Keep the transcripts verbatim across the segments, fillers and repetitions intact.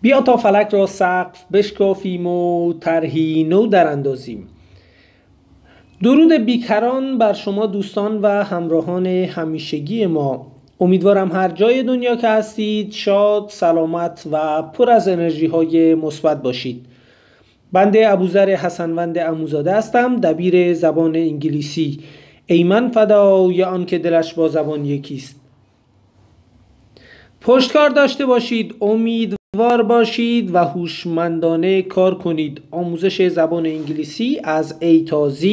بیا تا فلک را سقف بشکافیم و طرحی نو در اندازیم. درود بیکران بر شما دوستان و همراهان همیشگی ما. امیدوارم هر جای دنیا که هستید شاد، سلامت و پر از انرژی های مثبت باشید. بنده ابوذر حسنوند عموزاده هستم، دبیر زبان انگلیسی. ای من فدای آن که دلش با زبان یکیست. پشتکار داشته باشید، امیدوار باشید و هوشمندانه کار کنید. آموزش زبان انگلیسی از A تا Z،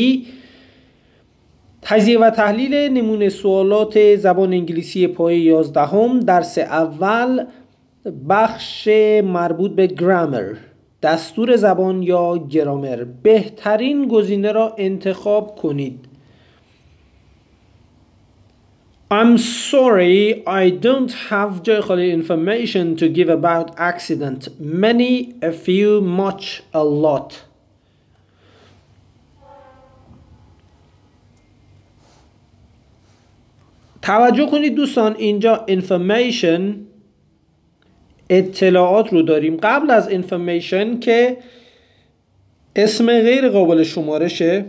تجزیه و تحلیل نمونه سوالات زبان انگلیسی پایه یازدهم، درس اول، بخش مربوط به گرامر، دستور زبان یا گرامر. بهترین گزینه را انتخاب کنید. I'm sorry, I don't have جای خالی information to give about accident. Many, a few, much, a lot. توجه کنید دوستان، اینجا information اطلاعات رو داریم. قبل از information که اسم غیر قابل شمارشه،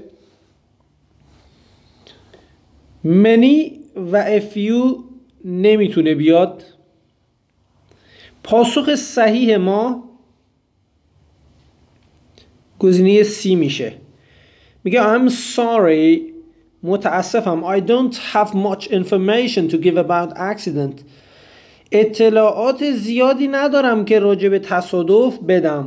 many و a few نمیتونه بیاد. پاسخ صحیح ما گزینه C میشه. میگه I'm sorry، متاسفم. I don't have much information to give about accident. اطلاعات زیادی ندارم که راجع به تصادف بدم.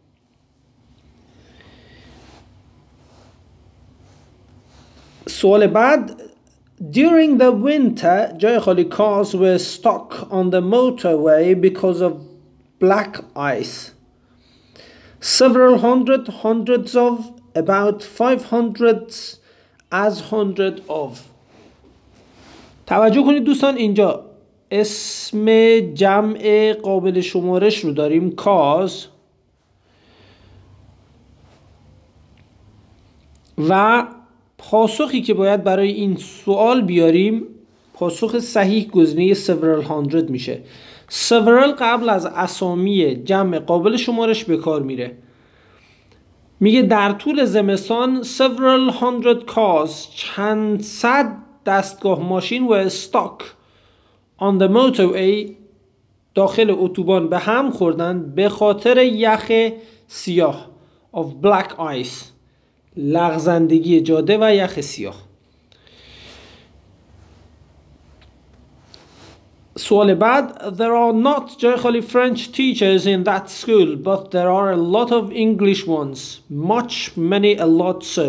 سوال بعد، during the winter جای خالی cars were stuck on the motorway because of black ice. Several hundred, hundreds of, about five hundreds, as hundred of. توجه کنید دوستان، اینجا اسم جمع قابل شمارش رو داریم، cars، و پاسخی که باید برای این سوال بیاریم، پاسخ صحیح گزینه several hundred میشه. several قبل از اسامی جمع قابل شمارش به کار میره. میگه در طول زمستان several hundred cars، چند صد دستگاه ماشین و stuck on the motorway، داخل اتوبان به هم خوردن به خاطر یخ سیاه of black ice، لغزندگی جاده و یخ سیاه. سوال بعد، there are not جای خالی French teachers in that school but there are a lot of English ones. Much, many, a lot, so.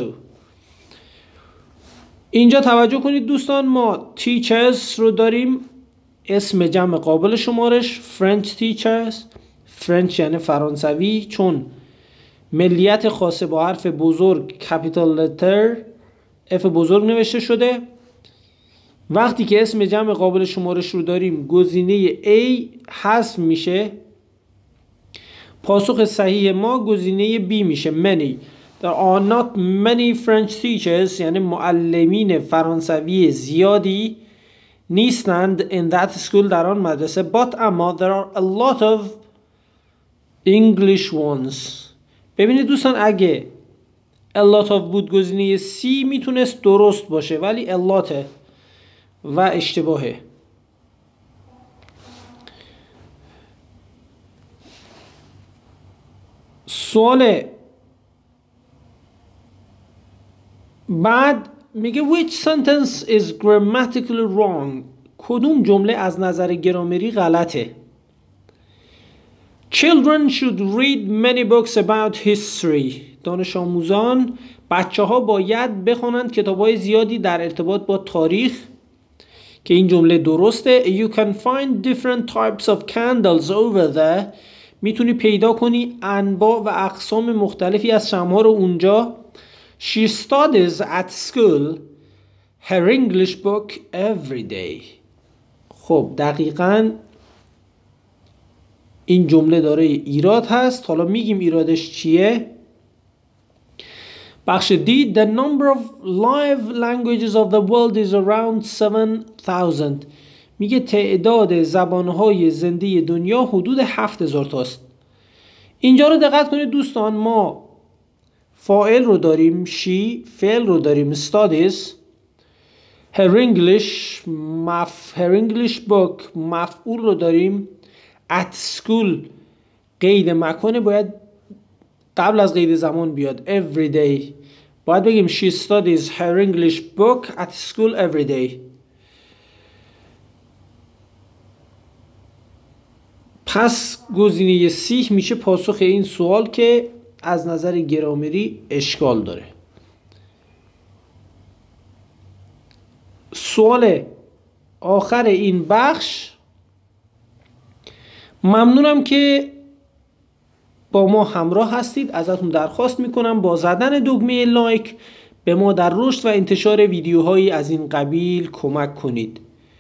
اینجا توجه کنید دوستان، ما teachers رو داریم، اسم جمع قابل شمارش French teachers. French یعنی فرانسوی، چون ملیت خاصه با حرف بزرگ capital letter F بزرگ نوشته شده. وقتی که اسم جمع قابل شمارش رو داریم گزینه A حذف میشه. پاسخ صحیح ما گزینه B میشه many. There are not many French teachers، یعنی معلمین فرانسوی زیادی نیستند in that school، در آن مدرسه. But اما there are a lot of English ones. ببینید دوستان، اگه a lot of بود گزینه C میتونست درست باشه، ولی a lot و اشتباهه. سوال بعد میگه which sentence is grammatically wrong؟ کدوم جمله از نظر گرامری غلطه؟ Children should read many books about history. دانش آموزان، بچه ها باید بخونند کتاب های زیادی در ارتباط با تاریخ، که این جمله درسته. You can find different types of candles over there. میتونی پیدا کنی انواع و اقسام مختلفی از شمع‌ها رو اونجا. She studies at school her English book every day. خب دقیقاً این جمله داره ایراد هست. حالا میگیم ایرادش چیه. بخش دی، the number of live languages of the world is around seven thousand. میگه تعداد زبانهای زنده دنیا حدود هفت هزار تاست. اینجا رو دقت کنید دوستان، ما فاعل رو داریم she، فعل رو داریم studies، her English مف... her English book، مفعول رو داریم at school، قید مکانه باید قبل از قید زمان بیاد every day، باید بگیم she studies her English book at school every day. پس گزینه سی میشه پاسخ این سوال که از نظر گرامری اشکال داره. سوال آخر این بخش. ممنونم که با ما همراه هستید. ازتون درخواست میکنم با زدن دکمه لایک به ما در رشد و انتشار ویدیوهایی از این قبیل کمک کنید.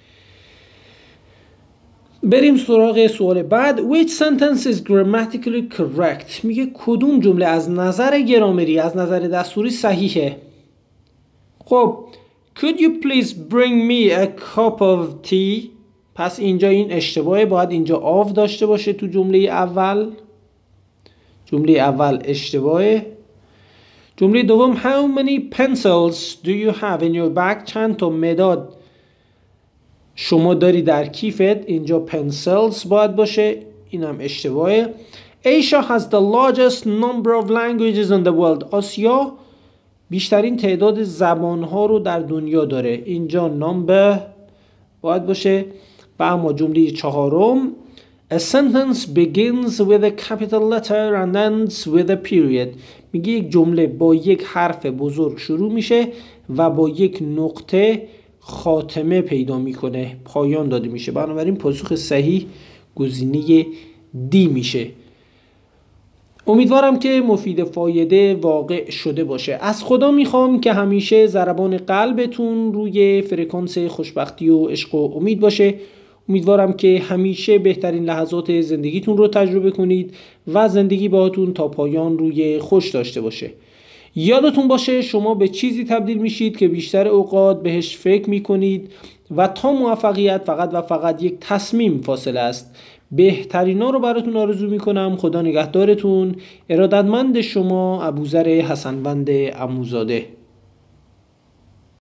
بریم سراغ سوال بعد. Which sentence is grammatically correct؟ میگه کدوم جمله از نظر گرامری، از نظر دستوری صحیحه؟ خب Could you please bring me a cup of tea؟ پس اینجا این اشتباهه، باید اینجا آف داشته باشه تو جمله اول. جمله اول اشتباهه. جمله دوم How many pencils do you have in your bag؟ چند تا مداد شما داری در کیفت؟ اینجا pencils باید باشه، اینم اشتباهه. Asia has the largest number of languages in the world. آسیا بیشترین تعداد زبانها رو در دنیا داره، اینجا number باید باشه. و اما جمله چهارم A sentence begins with a capital letter and ends with a period. میگه یک جمله با یک حرف بزرگ شروع میشه و با یک نقطه خاتمه پیدا میکنه، پایان داده میشه. بنابراین پاسخ صحیح گزینه دی میشه. امیدوارم که مفید فایده واقع شده باشه. از خدا میخوام که همیشه ضربان قلبتون روی فرکانس خوشبختی و عشق و امید باشه. امیدوارم که همیشه بهترین لحظات زندگیتون رو تجربه کنید و زندگی باهاتون تا پایان روی خوش داشته باشه. یادتون باشه شما به چیزی تبدیل میشید که بیشتر اوقات بهش فکر میکنید و تا موفقیت فقط و فقط یک تصمیم فاصله است. بهترینا رو براتون آرزو میکنم. خدا نگهدارتون. ارادتمند شما ابوذر حسنوند عموزاده.